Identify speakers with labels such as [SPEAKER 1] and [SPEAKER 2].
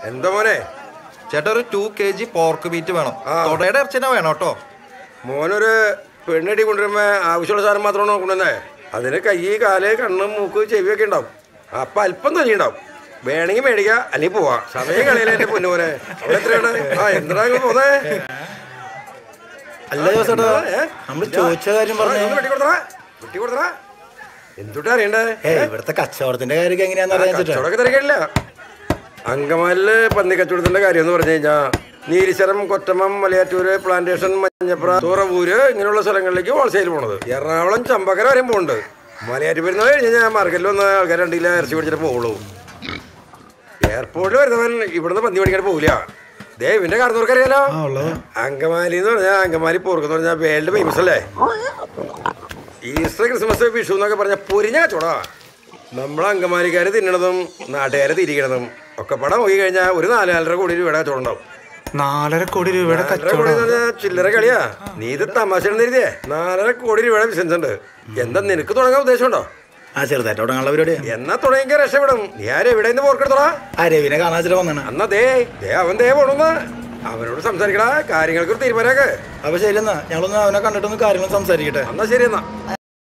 [SPEAKER 1] എന്താ മോനെ?
[SPEAKER 2] ചേട്ടാ ഒരു 2 kg പോർക്ക് മീറ്റ് വേണം. തൊടയുടെ ഇറച്ചിനെ വേണം കേട്ടോ.
[SPEAKER 1] മോനൊരു പെണ്ണടി കൊണ്ടുവരുമ്പോ ആവശ്യമുള്ള സാധനം മാത്രമാണോ കൊണ്ടുവന്നേ? അതിന് കൈ, കാല്, കണ്ണ്, മൂക്ക്, ചെവിയൊക്കെ ഉണ്ടാവും. അപ്പൊ അല്പം തൊലിയുണ്ടാവും. വേണമെങ്കിൽ മേടിക്ക, അല്ലെങ്കിൽ പോവാ. സമയം കളിയില്ല എന്റെ പൊന്നുപോലെ. അവിടെ എത്രയാണ്? എന്താ പോന്നേ?
[SPEAKER 3] അല്ല ചേട്ടാ, നമ്മള് ചോദിച്ച കാര്യം പറഞ്ഞു.
[SPEAKER 1] വെട്ടി കൊടുത്തടാ. എന്തുട്ടാ അറിയണ്ടേ?
[SPEAKER 3] ഇവിടുത്തെ കച്ചവടത്തിന്റെ കാര്യമൊക്കെ എങ്ങനെയാന്ന് അറിയാൻ
[SPEAKER 1] തിരക്കില്ല. അങ്കമാലില് പന്നി കച്ചവടത്തിന്റെ കാര്യം എന്ന് പറഞ്ഞു കഴിഞ്ഞാ നീലിശ്വരം, കൊറ്റമം, മലയാറ്റൂര്, പ്ലാന്റേഷൻ, മഞ്ഞപ്ര, തുറവൂര് ഇങ്ങനെയുള്ള സ്ഥലങ്ങളിലേക്ക് ഹോൾസെയിൽ പോണത്. എറണാകുളം, ചമ്പക്കര വരെയും പോകുന്നുണ്ട്. മലയാറ്റൂർ വരുന്നത് കഴിഞ്ഞ് ഞാൻ മാർക്കറ്റിൽ വന്ന് ആൾക്കാർ 2 കിലോ ഇറച്ചി പിടിച്ചിട്ട് പോകുള്ളൂ. എയർപോർട്ടിൽ വരുന്നവൻ ഇവിടുന്ന് പന്നി മേടിക്കാൻ പോകില്ല. ദേവിന്റെ കാരണവർക്ക് അറിയാലോ. അങ്കമാലി എന്ന് പറഞ്ഞാൽ അങ്കമാലി പോർക്ക് എന്ന് പറഞ്ഞാൽ വേൾഡ് ഫേമസ് അല്ലേ. ഈസ്റ്റർ, ക്രിസ്മസ്, വിഷു എന്നൊക്കെ പറഞ്ഞാൽ പൊരിഞ്ഞ കച്ചവടാ. നമ്മളെ അങ്കമാലിക്കാർ തിന്നണതും നാട്ടുകാരെ തിരിക്കണതും ഒക്കെ പടം നോക്കി കഴിഞ്ഞാൽ ഒരു 4-4.5 കോടി രൂപയുടെ കച്ചവടം ഉണ്ടാവും.
[SPEAKER 3] 4.5 കോടി രൂപയുടെ
[SPEAKER 1] ചില്ലറ കളിയാ. നീ ഇത് തമാശ എഴുതിയേ. 4.5 കോടി രൂപയുടെ ബിസിനസ് ഉണ്ട്. എന്താ നിനക്ക് തുടങ്ങാൻ ഉദ്ദേശമുണ്ടോ?
[SPEAKER 3] ചെറുതായിട്ട് തുടങ്ങാനുള്ള പരിപാടി.
[SPEAKER 1] എന്നാ തുടങ്ങിയ രക്ഷപ്പെടും. ഞാൻ എവിടെ നിന്ന് പോർക്കെടുത്തോളാ?
[SPEAKER 3] രവിനെ കാണാൻ വന്നാണ്.
[SPEAKER 1] എന്നാ അവൻ പോണെന്ന് അവനോട് സംസാരിക്കടാ. കാര്യങ്ങൾക്ക് ഒരു തീരുമാനമാക്ക്.
[SPEAKER 3] അപ്പൊ ശരി, എന്നാ ഞങ്ങളൊന്ന് അവനെ കണ്ടിട്ടൊന്ന് കാര്യങ്ങൾ സംസാരിക്കട്ടെ.
[SPEAKER 1] എന്നാ ശരി. എന്നാ